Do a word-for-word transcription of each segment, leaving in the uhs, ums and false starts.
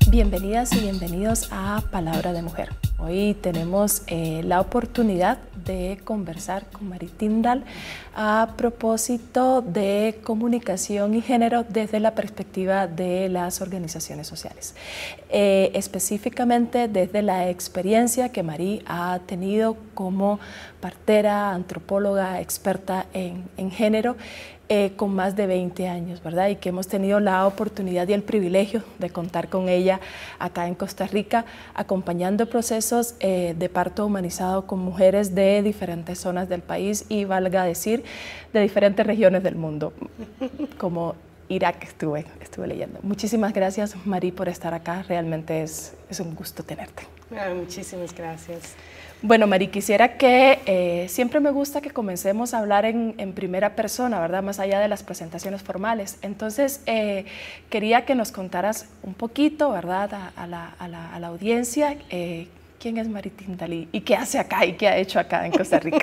Bienvenidas y bienvenidos a Palabra de Mujer. Hoy tenemos eh, la oportunidad de conversar con Mari Tindall a propósito de comunicación y género desde la perspectiva de las organizaciones sociales. Eh, específicamente desde la experiencia que Mari ha tenido como partera, antropóloga, experta en, en género, Eh, con más de veinte años, ¿verdad? Y que hemos tenido la oportunidad y el privilegio de contar con ella acá en Costa Rica, acompañando procesos eh, de parto humanizado con mujeres de diferentes zonas del país y, valga decir, de diferentes regiones del mundo, como Irak estuve, estuve leyendo. Muchísimas gracias, Mari, por estar acá. Realmente es, es un gusto tenerte. Ah, muchísimas gracias. Bueno, Mari, quisiera que, eh, siempre me gusta que comencemos a hablar en, en primera persona, ¿verdad? Más allá de las presentaciones formales. Entonces, eh, quería que nos contaras un poquito, ¿verdad? A, a, la, a, la, a la audiencia, eh, ¿quién es Mari Tindall y, y qué hace acá y qué ha hecho acá en Costa Rica?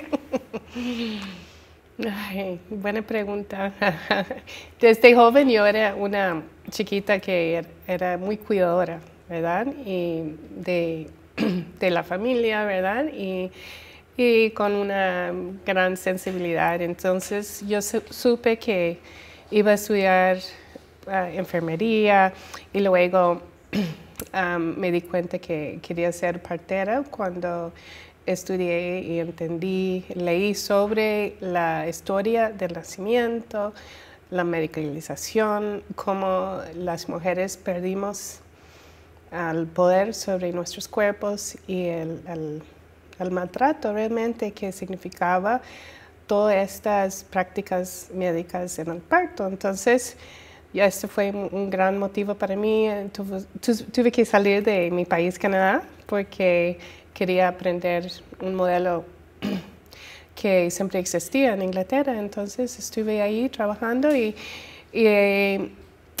Ay, buena pregunta. Desde joven yo era una chiquita que era muy cuidadora, ¿verdad? Y de... de la familia, ¿verdad? Y, y con una gran sensibilidad. Entonces yo su supe que iba a estudiar uh, enfermería y luego um, me di cuenta que quería ser partera cuando estudié y entendí, leí sobre la historia del nacimiento, la medicalización, cómo las mujeres perdimos al poder sobre nuestros cuerpos y el, el, el maltrato realmente que significaba todas estas prácticas médicas en el parto. Entonces, ya este fue un, un gran motivo para mí. Tuve, tu, tuve que salir de mi país, Canadá, porque quería aprender un modelo que siempre existía en Inglaterra. Entonces, estuve ahí trabajando y, y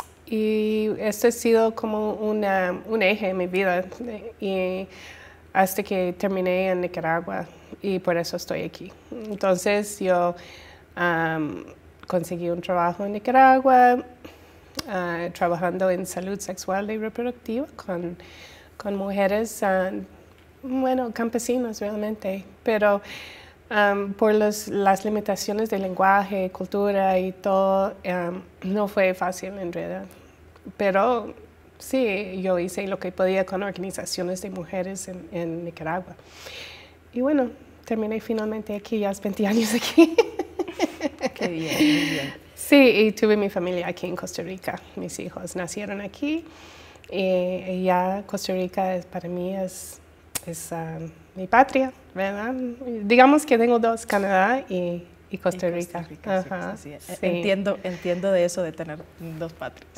Y esto ha sido como una, un eje en mi vida y hasta que terminé en Nicaragua y por eso estoy aquí. Entonces yo um, conseguí un trabajo en Nicaragua uh, trabajando en salud sexual y reproductiva con, con mujeres, uh, bueno, campesinos realmente, pero Um, por los, las limitaciones de lenguaje, cultura y todo, um, no fue fácil en realidad. Pero sí, yo hice lo que podía con organizaciones de mujeres en, en Nicaragua. Y bueno, terminé finalmente aquí, ya hace veinte años aquí. Qué bien, muy bien. Sí, y tuve mi familia aquí en Costa Rica. Mis hijos nacieron aquí. Y, y ya Costa Rica es, para mí es, es um, mi patria, ¿verdad? Digamos que tengo dos, Canadá y, y Costa Rica. Costa Rica. Ajá, sí, sí. sí. Entiendo, entiendo de eso de tener dos patrias.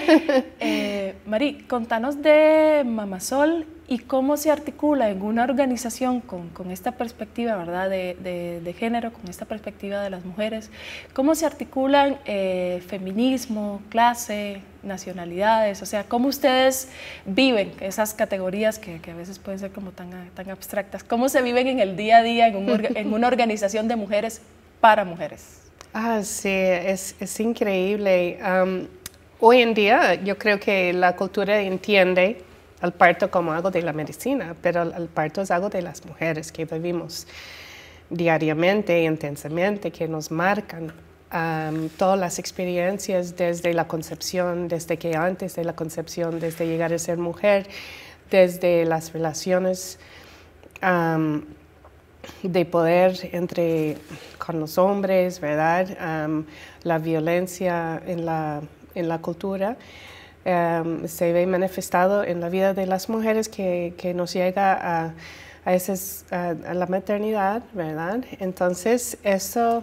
eh, Mari, contanos de Mamasol y cómo se articula en una organización con, con esta perspectiva, ¿verdad? De, de, de género, con esta perspectiva de las mujeres. ¿Cómo se articulan eh, feminismo, clase, nacionalidades? O sea, ¿cómo ustedes viven esas categorías que, que a veces pueden ser como tan, tan abstractas? ¿Cómo se viven en el día a día en, un, en una organización de mujeres para mujeres? Ah, sí, es, es increíble. Um, hoy en día yo creo que la cultura entiende el parto como algo de la medicina, pero el parto es algo de las mujeres que vivimos diariamente, intensamente, que nos marcan um, todas las experiencias desde la concepción, desde que antes de la concepción, desde llegar a ser mujer, desde las relaciones um, de poder entre, con los hombres, ¿verdad? Um, la violencia en la, en la cultura. Um, se ve manifestado en la vida de las mujeres que, que nos llega a, a, esas, a, a la maternidad, ¿verdad? Entonces, eso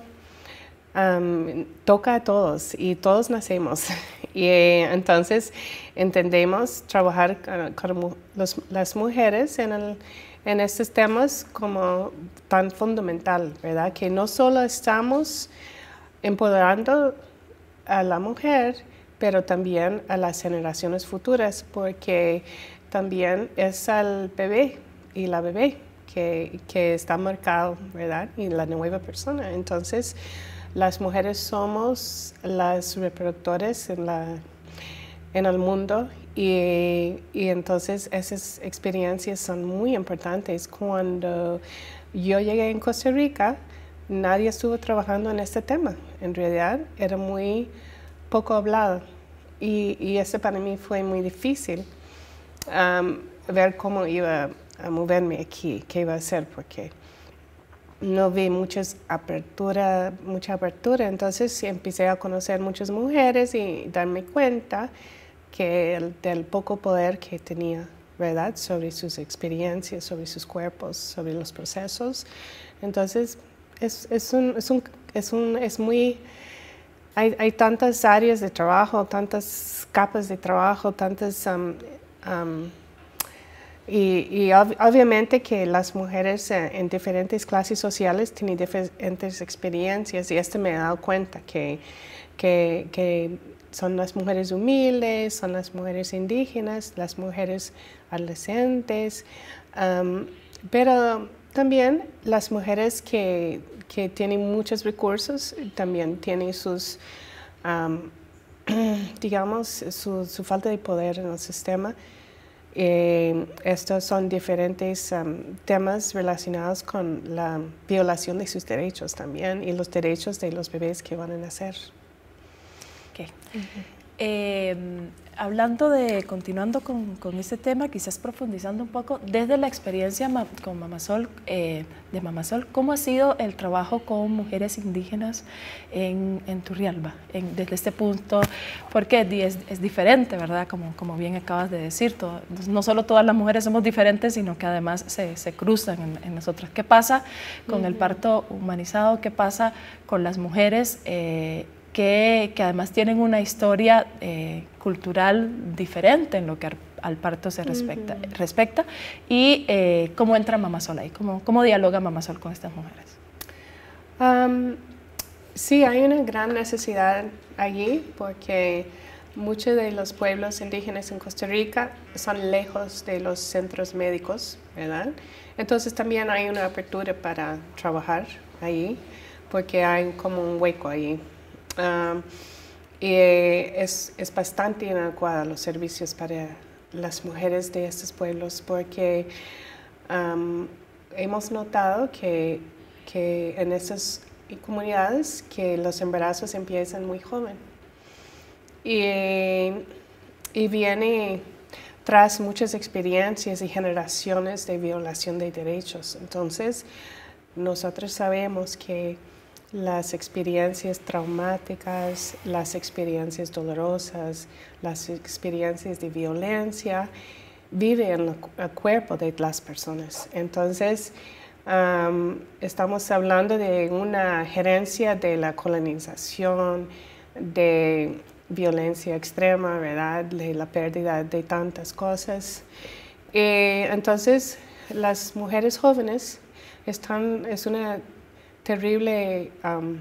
um, toca a todos y todos nacemos. Y entonces entendemos trabajar con, con los, las mujeres en, el, en estos temas como tan fundamental, ¿verdad? Que no solo estamos empoderando a la mujer, pero también a las generaciones futuras, porque también es al bebé y la bebé que, que está marcado, ¿verdad? Y la nueva persona. Entonces, las mujeres somos las reproductores en la, en el mundo y, y entonces esas experiencias son muy importantes. Cuando yo llegué en Costa Rica, nadie estuvo trabajando en este tema. En realidad era muy poco hablado y, y eso para mí fue muy difícil um, ver cómo iba a moverme aquí, qué iba a hacer, porque no vi muchas apertura, mucha apertura. Entonces empecé a conocer muchas mujeres y darme cuenta que el, del poco poder que tenía, ¿verdad? Sobre sus experiencias, sobre sus cuerpos, sobre los procesos. Entonces es, es, un, es, un, es, un, es muy... Hay, hay tantas áreas de trabajo, tantas capas de trabajo, tantas... Um, um, Y, y ob obviamente que las mujeres eh, en diferentes clases sociales tienen diferentes experiencias y esto me he dado cuenta que, que, que son las mujeres humildes, son las mujeres indígenas, las mujeres adolescentes, um, pero también las mujeres que, que tienen muchos recursos también tienen sus, um, digamos, su, su falta de poder en el sistema. Eh, estos son diferentes um, temas relacionados con la violación de sus derechos también y los derechos de los bebés que van a nacer. Okay. Uh-huh. eh, hablando de, continuando con, con este tema, quizás profundizando un poco, desde la experiencia ma con Mamasol, eh, de Mamasol, ¿cómo ha sido el trabajo con mujeres indígenas en, en Turrialba, en, desde este punto? Porque es, es diferente, ¿verdad? Como, como bien acabas de decir, todo, no solo todas las mujeres somos diferentes, sino que además se, se cruzan en, en nosotras. ¿Qué pasa con uh-huh. el parto humanizado? ¿Qué pasa con las mujeres eh, Que, que además tienen una historia eh, cultural diferente en lo que al, al parto se respecta, uh-huh. respecta y eh, cómo entra Mamasol ahí, cómo, cómo dialoga Mamasol con estas mujeres? Um, sí, hay una gran necesidad allí porque muchos de los pueblos indígenas en Costa Rica son lejos de los centros médicos, ¿verdad? Entonces también hay una apertura para trabajar allí porque hay como un hueco allí. Um, y es, es bastante inadecuada los servicios para las mujeres de estos pueblos porque um, hemos notado que, que en esas comunidades que los embarazos empiezan muy joven y, y viene tras muchas experiencias y generaciones de violación de derechos. Entonces nosotros sabemos que las experiencias traumáticas, las experiencias dolorosas, las experiencias de violencia viven en el cuerpo de las personas. Entonces, um, estamos hablando de una gerencia de la colonización, de violencia extrema, ¿verdad? De la pérdida de tantas cosas. Y entonces, las mujeres jóvenes están, es una terrible um,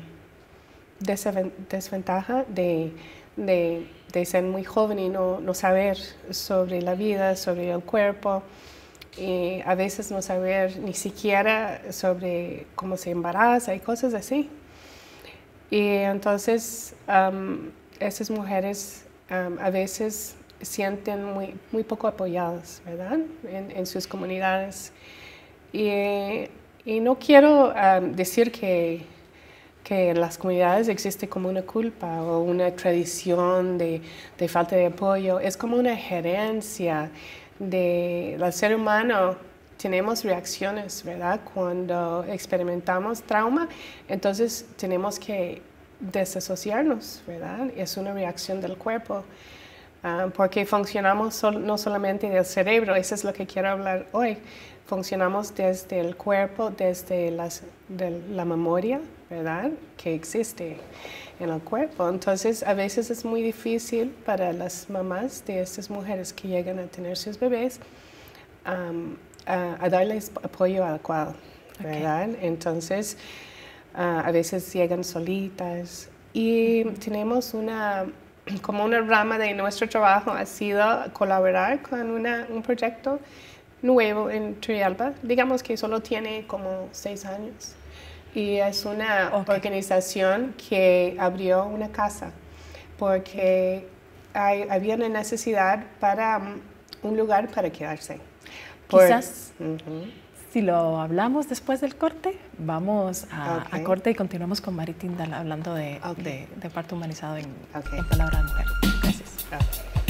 desventaja de, de, de ser muy joven y no, no saber sobre la vida, sobre el cuerpo, y a veces no saber ni siquiera sobre cómo se embaraza y cosas así. Y entonces um, esas mujeres um, a veces sienten muy, muy poco apoyadas, ¿verdad? En, en sus comunidades. Y, Y no quiero um, decir que, que en las comunidades existe como una culpa o una tradición de, de falta de apoyo. Es como una gerencia del ser humano. Tenemos reacciones, ¿verdad? Cuando experimentamos trauma, entonces tenemos que desasociarnos, ¿verdad? Es una reacción del cuerpo. Um, porque funcionamos sol, no solamente del cerebro, eso es lo que quiero hablar hoy. Funcionamos desde el cuerpo, desde las, de la memoria, ¿verdad? Que existe en el cuerpo. Entonces, a veces es muy difícil para las mamás de estas mujeres que llegan a tener sus bebés um, a, a darles apoyo adecuado, ¿verdad? Okay. Entonces, uh, a veces llegan solitas y uh-huh. tenemos una... como una rama de nuestro trabajo ha sido colaborar con una, un proyecto nuevo en Turrialba, digamos que solo tiene como seis años. Y es una okay. organización que abrió una casa, porque hay, había una necesidad para um, un lugar para quedarse. Por, Quizás, uh-huh. si lo hablamos después del corte, vamos a, okay. a corte y continuamos con Mari Tindall hablando de, okay. de, de parto humanizado en, okay. en Palabra de Mujer. Gracias. Okay.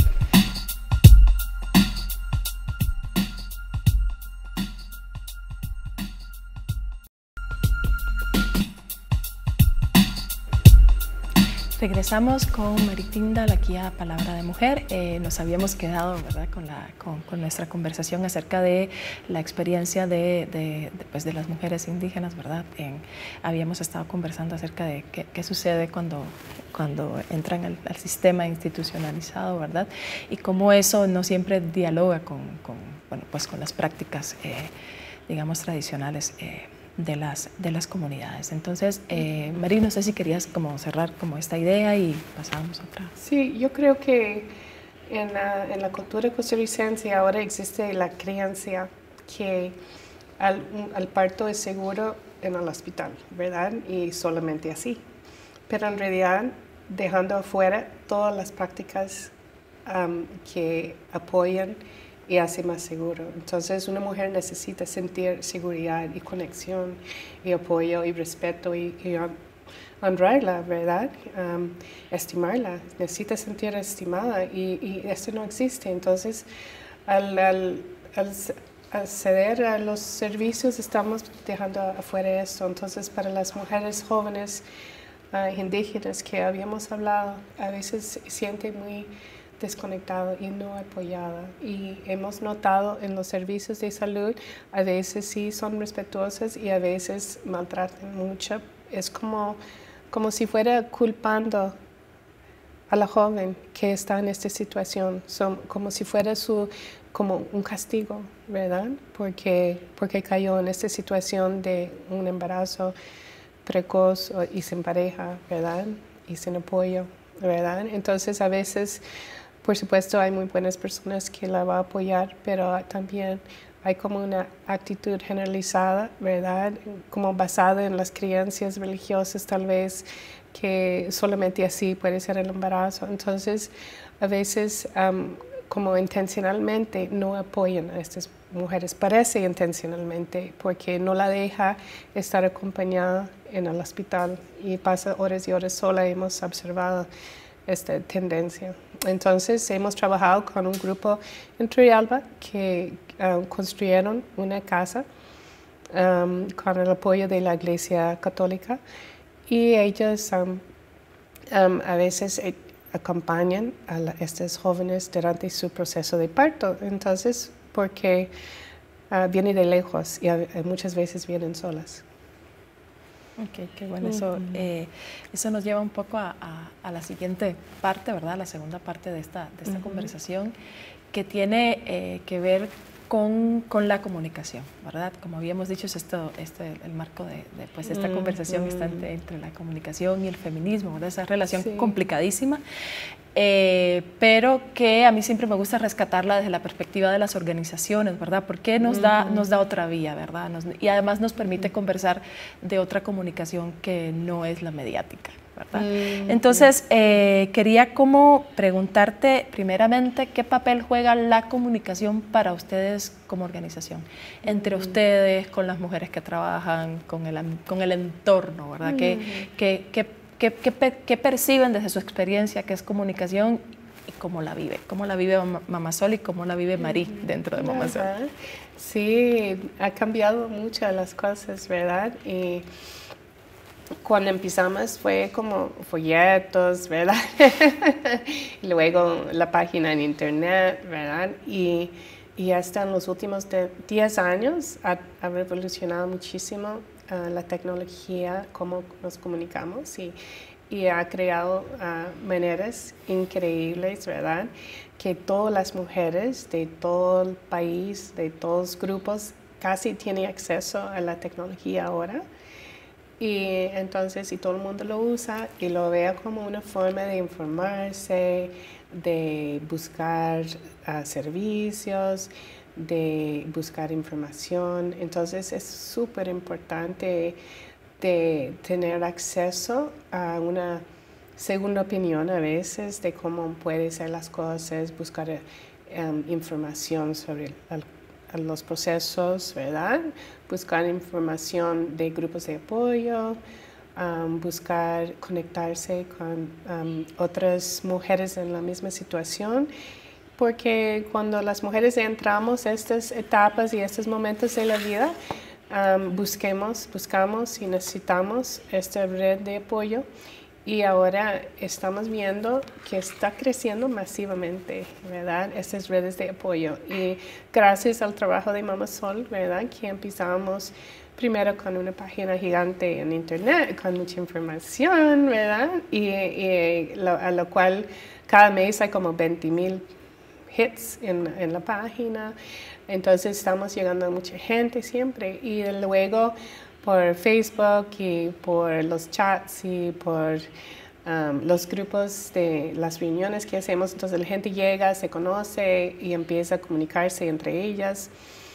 Regresamos con Mari Tindall aquí a Palabra de Mujer. Eh, nos habíamos quedado, ¿verdad?, con, la, con, con nuestra conversación acerca de la experiencia de, de, de, pues, de las mujeres indígenas, ¿verdad? En, habíamos estado conversando acerca de qué, qué sucede cuando, cuando entran al, al sistema institucionalizado, ¿verdad? Y cómo eso no siempre dialoga con, con, bueno, pues, con las prácticas, eh, digamos, tradicionales eh, de las, de las comunidades. Entonces, eh, Mari, no sé si querías como cerrar como esta idea y pasamos a otra. Sí, yo creo que en la, en la cultura costarricense ahora existe la creencia que al, al parto es seguro en el hospital, ¿verdad? Y solamente así. Pero en realidad, dejando afuera todas las prácticas um, que apoyan y hace más seguro. Entonces, una mujer necesita sentir seguridad y conexión y apoyo y respeto y, y honrarla, ¿verdad? Um, estimarla. Necesita sentir estimada y, y esto no existe. Entonces, al, al, al acceder a los servicios, estamos dejando afuera esto. Entonces, para las mujeres jóvenes uh, indígenas que habíamos hablado, a veces se siente muy desconectado y no apoyada. Y hemos notado en los servicios de salud, a veces sí son respetuosas y a veces maltratan mucho. Es como, como si fuera culpando a la joven que está en esta situación, Son, como si fuera su, como un castigo, ¿verdad? Porque, porque cayó en esta situación de un embarazo precoz y sin pareja, ¿verdad? Y sin apoyo, ¿verdad? Entonces a veces, por supuesto, hay muy buenas personas que la van a apoyar, pero también hay como una actitud generalizada, ¿verdad? Como basada en las creencias religiosas, tal vez, que solamente así puede ser el embarazo. Entonces, a veces, um, como intencionalmente, no apoyan a estas mujeres. Parece intencionalmente, porque no la deja estar acompañada en el hospital y pasa horas y horas sola. Hemos observado esta tendencia. Entonces, hemos trabajado con un grupo en Turrialba que uh, construyeron una casa um, con el apoyo de la Iglesia Católica y ellos um, um, a veces eh, acompañan a la, estas jóvenes durante su proceso de parto. Entonces, porque uh, vienen de lejos y uh, muchas veces vienen solas. Ok, qué bueno. Eso, uh-huh. eh, eso nos lleva un poco a, a, a la siguiente parte, ¿verdad? La segunda parte de esta, de esta uh-huh. conversación, que tiene eh, que ver con, con la comunicación, ¿verdad? Como habíamos dicho, es esto, este, el marco de, de pues, esta uh-huh. conversación está entre, entre la comunicación y el feminismo, ¿verdad? Esa relación sí. complicadísima. Eh, pero que a mí siempre me gusta rescatarla desde la perspectiva de las organizaciones, ¿verdad? Porque nos, uh-huh. da, nos da otra vía, ¿verdad? Nos, y además nos permite uh-huh. conversar de otra comunicación que no es la mediática, ¿verdad? Uh-huh. Entonces, eh, quería como preguntarte primeramente qué papel juega la comunicación para ustedes como organización, entre uh-huh. ustedes, con las mujeres que trabajan, con el, con el entorno, ¿verdad? Uh-huh. ¿Qué, qué, qué ¿Qué, qué, ¿Qué perciben desde su experiencia que es comunicación y cómo la vive? ¿Cómo la vive Mamá Sol y cómo la vive Mari dentro de Mamá Sol? Sí, ha cambiado mucho las cosas, ¿verdad? Y cuando empezamos fue como folletos, ¿verdad? Luego la página en internet, ¿verdad? Y, y hasta en los últimos diez años ha, ha revolucionado muchísimo Uh, la tecnología, cómo nos comunicamos y, y ha creado uh, maneras increíbles, ¿verdad? Que todas las mujeres de todo el país, de todos los grupos, casi tienen acceso a la tecnología ahora. Y entonces, si todo el mundo lo usa y lo vea como una forma de informarse, de buscar uh, servicios, de buscar información. Entonces es súper importante de tener acceso a una segunda opinión a veces de cómo pueden ser las cosas, buscar um, información sobre el, el, los procesos, ¿verdad? Buscar información de grupos de apoyo, um, buscar conectarse con um, otras mujeres en la misma situación. Porque cuando las mujeres entramos a estas etapas y estos momentos de la vida, um, busquemos, buscamos y necesitamos esta red de apoyo. Y ahora estamos viendo que está creciendo masivamente, ¿verdad? Estas redes de apoyo. Y gracias al trabajo de Mama Sol, ¿verdad? Que empezamos primero con una página gigante en internet, con mucha información, ¿verdad? Y, y lo, a lo cual cada mes hay como veinte mil hits en, en la página, entonces estamos llegando a mucha gente siempre, y luego por Facebook y por los chats y por um, los grupos de las reuniones que hacemos, entonces la gente llega, se conoce y empieza a comunicarse entre ellas.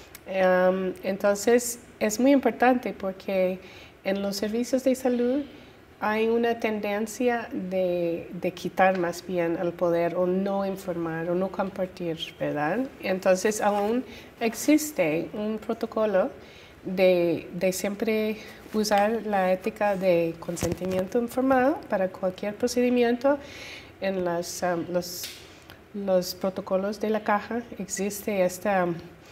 Um, entonces es muy importante porque en los servicios de salud hay una tendencia de, de quitar más bien el poder o no informar o no compartir, ¿verdad? Entonces aún existe un protocolo de, de siempre usar la ética de consentimiento informado para cualquier procedimiento. En las, um, los, los protocolos de la caja existe esta...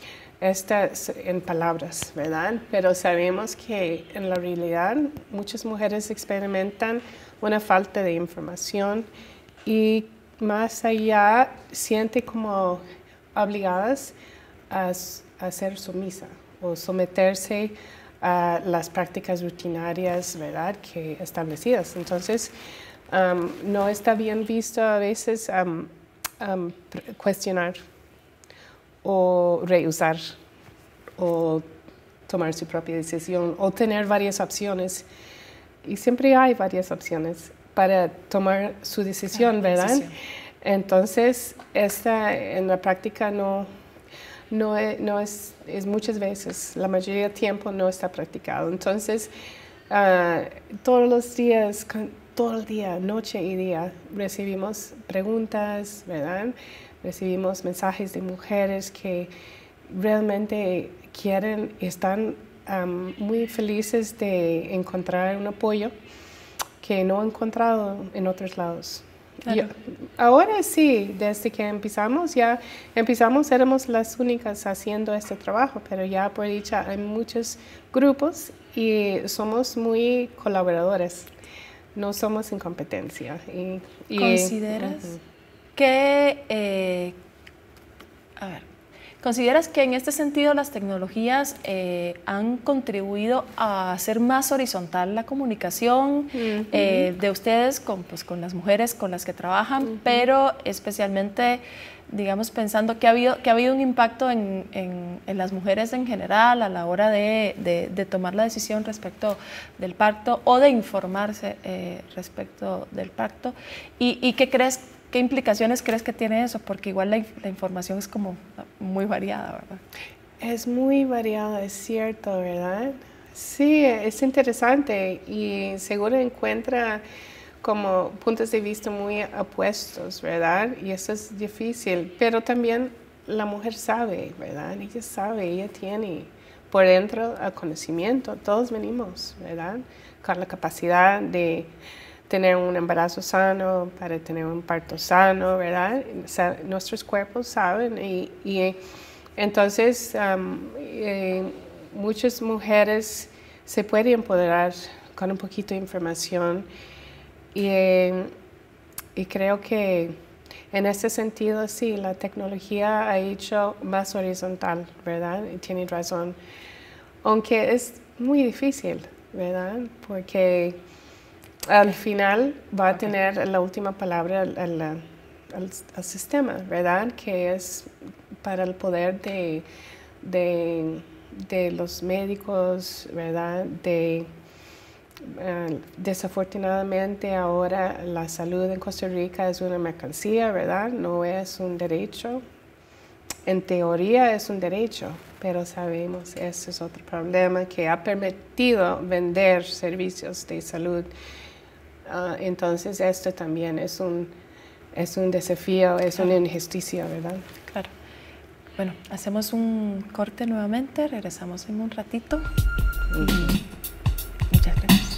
Estas en palabras, ¿verdad? Pero sabemos que en la realidad muchas mujeres experimentan una falta de información y más allá sienten como obligadas a, a ser sumisa o someterse a las prácticas rutinarias, ¿verdad? Que establecidas. Entonces, um, no está bien visto a veces um, um, cuestionar o rehusar, o tomar su propia decisión, o tener varias opciones. Y siempre hay varias opciones para tomar su decisión, ¿verdad? Decisión. Entonces, esta en la práctica no, no, es, no es, es muchas veces, la mayoría del tiempo no está practicado. Entonces, uh, todos los días, todo el día, noche y día, recibimos preguntas, ¿verdad? Recibimos mensajes de mujeres que realmente quieren, están um, muy felices de encontrar un apoyo que no han encontrado en otros lados. Claro. Yo, ahora sí, desde que empezamos, ya empezamos, éramos las únicas haciendo este trabajo, pero ya por dicha hay muchos grupos y somos muy colaboradores, no somos en competencia. Y, y, ¿Consideras? Uh-huh. Que, eh, a ver, ¿consideras que en este sentido las tecnologías eh, han contribuido a hacer más horizontal la comunicación uh-huh. eh, de ustedes con, pues, con las mujeres con las que trabajan, uh-huh. pero especialmente, digamos, pensando que ha habido, que ha habido un impacto en, en, en las mujeres en general a la hora de, de, de tomar la decisión respecto del parto o de informarse eh, respecto del parto? ¿Y, y qué crees? ¿Qué implicaciones crees que tiene eso? Porque igual la, la información es como muy variada, ¿verdad? Es muy variada, es cierto, ¿verdad? Sí, es interesante y seguro encuentra como puntos de vista muy opuestos, ¿verdad? Y eso es difícil, pero también la mujer sabe, ¿verdad? Ella sabe, ella tiene por dentro el conocimiento, todos venimos, ¿verdad? Con la capacidad de tener un embarazo sano, para tener un parto sano, ¿verdad? O sea, nuestros cuerpos saben y, y entonces um, eh, muchas mujeres se pueden empoderar con un poquito de información y, eh, y creo que en ese sentido sí, la tecnología ha hecho más horizontal, ¿verdad? Y tiene razón, aunque es muy difícil, ¿verdad? Porque al final va a tener la última palabra al, al, al, al sistema, ¿verdad? Que es para el poder de, de, de los médicos, ¿verdad? De, uh, desafortunadamente ahora la salud en Costa Rica es una mercancía, ¿verdad? No es un derecho. En teoría es un derecho, pero sabemos que ese es otro problema que ha permitido vender servicios de salud Uh, entonces esto también es un, es un desafío, es claro. una injusticia, ¿verdad? Claro. Bueno, hacemos un corte nuevamente, regresamos en un ratito. Uh-huh. Y muchas gracias.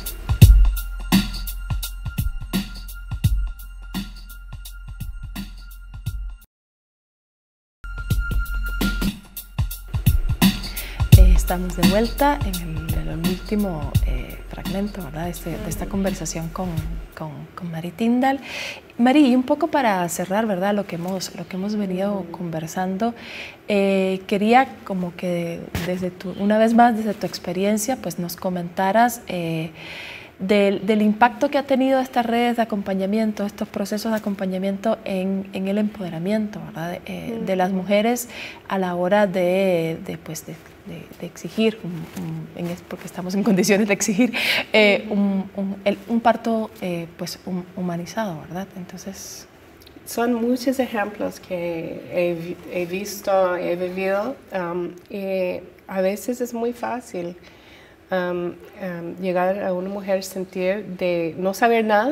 Estamos de vuelta en el, el último eh, fragmento, ¿verdad? Este, de esta conversación con, con, con Mari Tindall. Mari, y un poco para cerrar, ¿verdad? Lo que hemos, lo que hemos venido conversando, eh, quería como que desde tu, una vez más desde tu experiencia, pues nos comentaras eh, del, del impacto que ha tenido estas redes de acompañamiento, estos procesos de acompañamiento en, en el empoderamiento, ¿verdad? Eh, de las mujeres a la hora de, de pues, de De, de exigir, un, un, en, porque estamos en condiciones de exigir eh, un, un, el, un parto eh, pues, un, humanizado, ¿verdad? Entonces... Son muchos ejemplos que he, he visto, he vivido, um, y a veces es muy fácil um, um, llegar a una mujer sentir de no saber nada,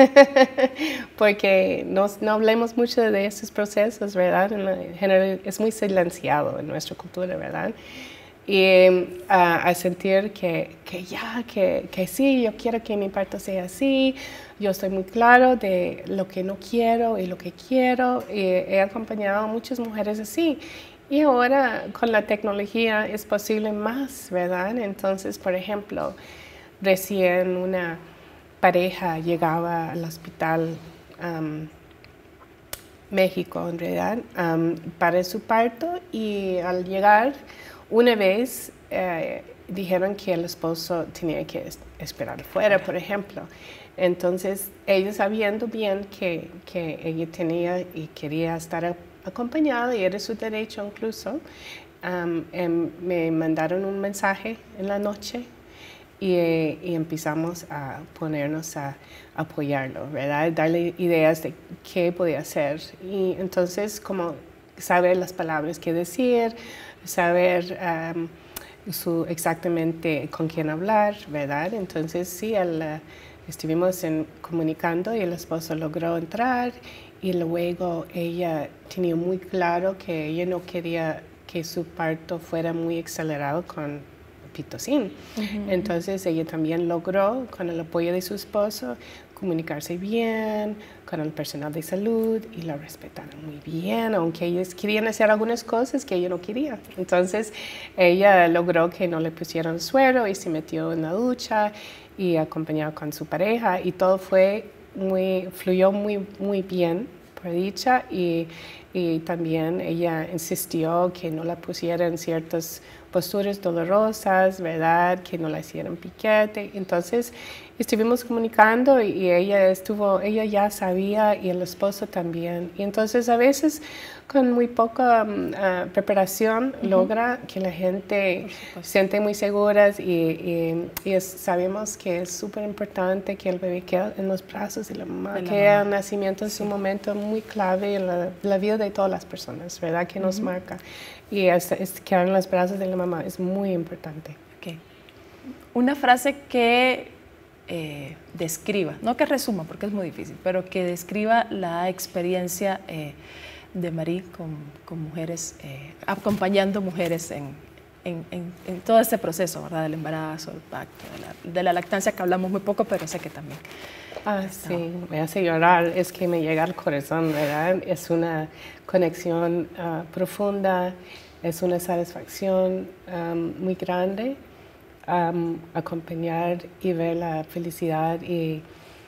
porque no, no hablemos mucho de estos procesos, ¿verdad? En general es muy silenciado en nuestra cultura, ¿verdad? Y uh, a sentir que, que ya, que, que sí, yo quiero que mi parto sea así, yo estoy muy claro de lo que no quiero y lo que quiero, y he acompañado a muchas mujeres así. Y ahora con la tecnología es posible más, ¿verdad? Entonces, por ejemplo, recién una pareja llegaba al hospital um, México, en realidad, um, para su parto, y al llegar, una vez eh, dijeron que el esposo tenía que esperar fuera, por ejemplo. Entonces, ella sabiendo bien que, que ella tenía y quería estar acompañada, y era su derecho incluso, um, em, me mandaron un mensaje en la noche y, y empezamos a ponernos a apoyarlo, ¿verdad? Darle ideas de qué podía hacer. Y entonces, como saber las palabras que decir, saber um, su, exactamente con quién hablar, ¿verdad? Entonces, sí, el, uh, estuvimos en, comunicando, y el esposo logró entrar, y luego ella tenía muy claro que ella no quería que su parto fuera muy acelerado con pitocin. Uh-huh. Entonces, ella también logró, con el apoyo de su esposo, comunicarse bien con el personal de salud, y la respetaron muy bien, aunque ellos querían hacer algunas cosas que ella no quería. Entonces, ella logró que no le pusieran suero y se metió en la ducha y acompañó con su pareja, y todo fue muy, fluyó muy, muy bien, por dicha, y, y también ella insistió que no la pusieran ciertas posturas dolorosas, ¿verdad? Que no la hicieran piquete. Entonces, estuvimos comunicando, y, y ella estuvo, ella ya sabía, y el esposo también. Y entonces, a veces, con muy poca uh, preparación, uh-huh, logra que la gente se siente muy seguras, y, y, y es, sabemos que es súper importante que el bebé quede en los brazos de la mamá, de la que mamá. El nacimiento es, sí, un momento muy clave en la, la vida de todas las personas, ¿verdad? Que, uh-huh, nos marca. Y es, es quedar en los brazos de la mamá es muy importante. Okay. Una frase que eh, describa, no que resuma porque es muy difícil, pero que describa la experiencia eh, de Mari con, con mujeres, eh, acompañando mujeres en, en, en, en todo este proceso, ¿verdad? Del embarazo, del parto, de la, de la lactancia, que hablamos muy poco, pero sé que también. Ah, sí, me hace llorar, es que me llega al corazón, ¿verdad? Es una conexión uh, profunda, es una satisfacción um, muy grande, um, acompañar y ver la felicidad, y,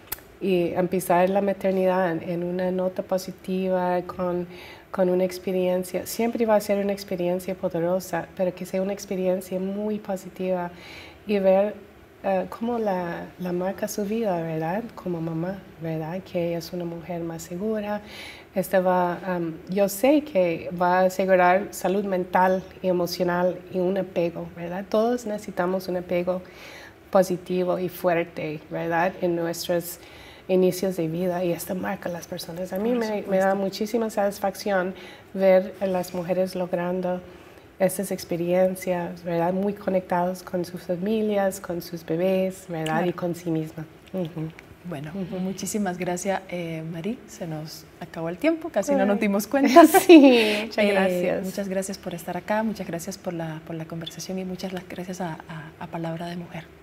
y empezar la maternidad en una nota positiva, con, con una experiencia. Siempre va a ser una experiencia poderosa, pero que sea una experiencia muy positiva, y ver Uh, cómo la, la marca su vida, ¿verdad? Como mamá, ¿verdad? Que ella es una mujer más segura. Esta va, um, yo sé que va a asegurar salud mental y emocional, y un apego, ¿verdad? Todos necesitamos un apego positivo y fuerte, ¿verdad? En nuestros inicios de vida, y esta marca a las personas. A mí me, me da muchísima satisfacción ver a las mujeres logrando estas experiencias, ¿verdad? Muy conectados con sus familias, con sus bebés, ¿verdad? Claro. Y con sí misma. Uh-huh. Bueno, Uh-huh. muchísimas gracias, eh, Mari. Se nos acabó el tiempo, casi no nos dimos cuenta. Sí, muchas Eh, gracias. muchas gracias por estar acá, muchas gracias por la, por la conversación y muchas gracias a, a, a Palabra de Mujer.